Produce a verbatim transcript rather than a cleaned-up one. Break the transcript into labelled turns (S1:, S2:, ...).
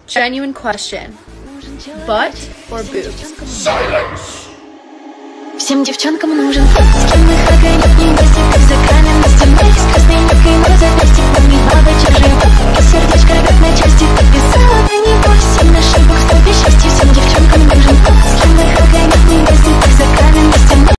S1: Genuine question. Butt or boobs?
S2: Silence.
S3: Всем девчонкам нужен, с кем их огонек не гасит, как закаленности, моих сквозных